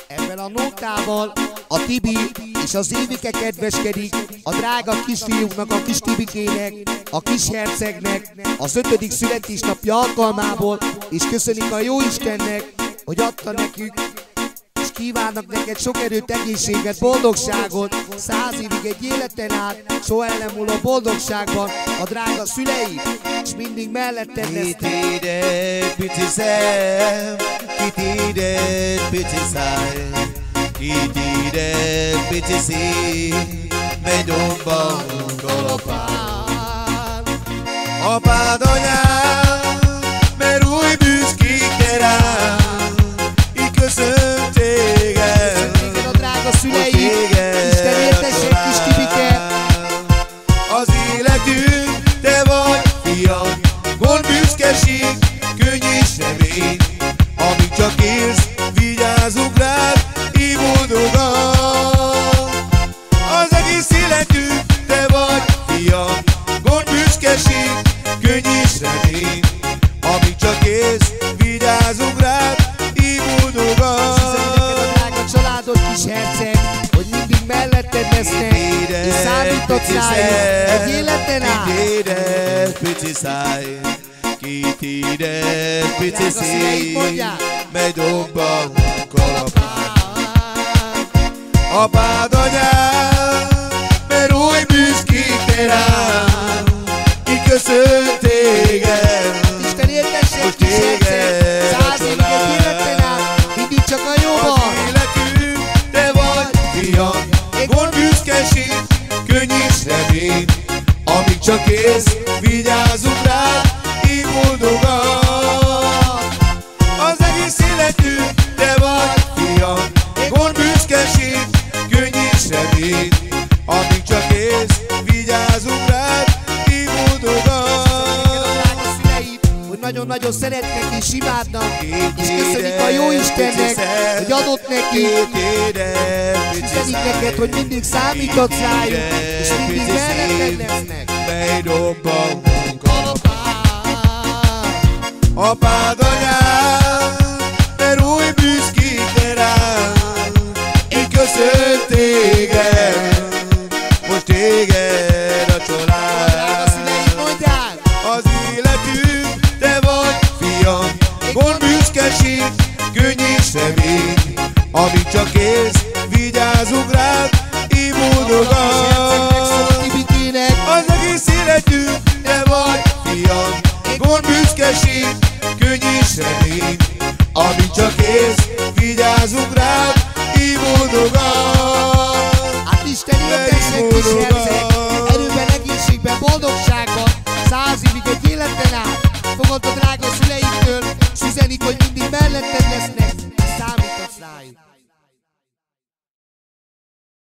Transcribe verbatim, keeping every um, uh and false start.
Ebben a nótával a Tibi és az Évike kedveskedik a drága kisfiúknak, a kis Tibikének, a kis hercegnek az ötödik születésnapja alkalmából, és köszönik a Jóistennek, hogy adta nekük, és kívánnak neked sok erőt, egészséget, boldogságot, száz évig egy életen át, soha el nem múló boldogságban a drága szüleid, és mindig melletted lesznek. Kitéred pici szem, kitéred pici száj, kitéred pici szív, mely domban kalapál. Apád, anyád, mert új büszkék te rád, így köszönt téged, Köszönt a drága szüleid, Isten értessék kis Tibike. az életünk, te vagy fiam, gond büszkeség, könny és remény, amíg csak élsz, vigyázunk rád, így boldogan. Az egész életünk, te vagy fiam, gond büszkeség, könny és remény, amíg csak élsz, vigyázunk rád, így boldogan. Drága családod, kis herceg, hogy mindig melletted lesznek, és számíthatsz rájuk egy életen át. Kitéred pici száj, kitéred pici szív, mely domban kalapál. Apád, anyád, mert új büszkék te rád, így köszönt téged, Isten értessék, most kis herceg, téged száz évig egy életen át, mindig csak a jóban. az életünk, te vagy fiam, gond büszkeség, könny és remény, amíg csak élsz, vigyázunk rád, így boldogan. Az egész életünk, te vagy fiam, gond büszkeség, könny és remény, amíg csak élsz, vigyázunk rád, így boldogan. Hogy nagyon-nagyon szeretnek és imádnak, és köszönik a Jóistennek, hogy adott neki, üzenik neked, hogy mindig számíthatsz rájuk, és mindig melletted lesznek. Mely domban kalapál. Apád, anyád, mert új büszkék te rád, így köszönt téged, most téged a család. Drága szüleid, mondják! Az életünk, te vagy fiam, gond büszkeség, könny és remény, amíg csak élsz, vigyázunk rád, így boldogan. Az egész életünk, te vagy fiam, gond büszkeség, könny és remény, amíg csak élsz, vigyázunk rád, így boldogan. Hát Isten értessék, kis herceg, erőben, egészségben, boldogságban, száz évig egy életen át, fogod a drága szüleiktől, és üzenik, hogy mindig melletted lesznek, számíthatsz rájuk.